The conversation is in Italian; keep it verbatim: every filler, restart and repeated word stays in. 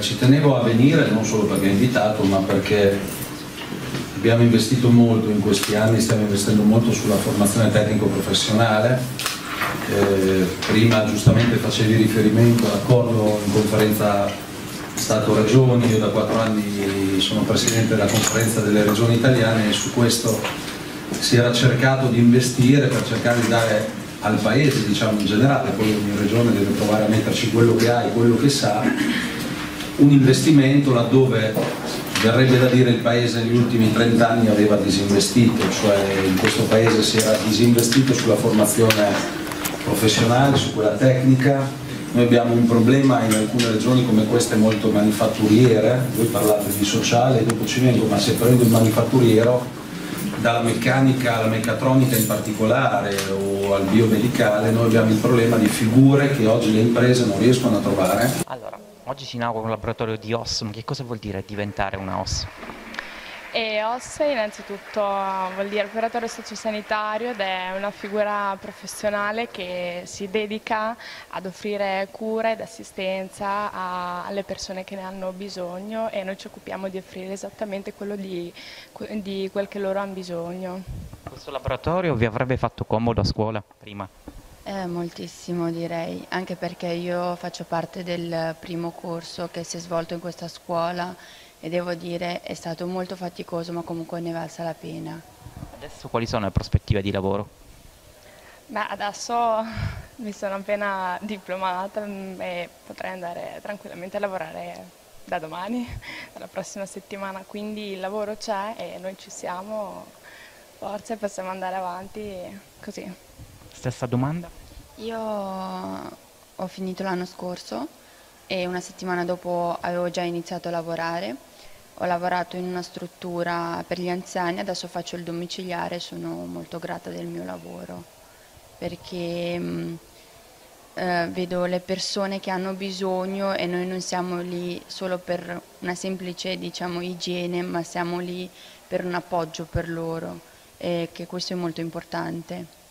ci tenevo a venire non solo perché è invitato, ma perché abbiamo investito molto in questi anni, stiamo investendo molto sulla formazione tecnico-professionale. Eh, prima giustamente facevi riferimento all'accordo in conferenza Stato-Regioni, io da quattro anni sono presidente della conferenza delle regioni italiane e su questo si era cercato di investire per cercare di dare al paese, diciamo in generale, poi ogni regione deve provare a metterci quello che ha e quello che sa, un investimento laddove verrebbe da dire il paese negli ultimi trent'anni aveva disinvestito, cioè in questo paese si era disinvestito sulla formazione professionale, su quella tecnica. Noi abbiamo un problema in alcune regioni come queste molto manifatturiere, voi parlate di sociale e dopo ci vengo, ma se prendo il manifatturiero, dalla meccanica alla meccatronica in particolare o al biomedicale, noi abbiamo il problema di figure che oggi le imprese non riescono a trovare. Allora, oggi si inaugura un laboratorio di O S, ma che cosa vuol dire diventare una O S? E O S innanzitutto vuol dire operatore sociosanitario ed è una figura professionale che si dedica ad offrire cura ed assistenza a, alle persone che ne hanno bisogno e noi ci occupiamo di offrire esattamente quello di, di quel che loro hanno bisogno. Questo laboratorio vi avrebbe fatto comodo a scuola prima? Eh, moltissimo direi, anche perché io faccio parte del primo corso che si è svolto in questa scuola e devo dire è stato molto faticoso, ma comunque ne valsa la pena. Adesso quali sono le prospettive di lavoro? Beh, adesso mi sono appena diplomata e potrei andare tranquillamente a lavorare da domani, dalla prossima settimana, quindi il lavoro c'è e noi ci siamo, forza, possiamo andare avanti così. Stessa domanda? Io ho finito l'anno scorso e una settimana dopo avevo già iniziato a lavorare. Ho lavorato in una struttura per gli anziani, adesso faccio il domiciliare e sono molto grata del mio lavoro perché mh, eh, vedo le persone che hanno bisogno e noi non siamo lì solo per una semplice, diciamo, igiene, ma siamo lì per un appoggio per loro e che questo è molto importante.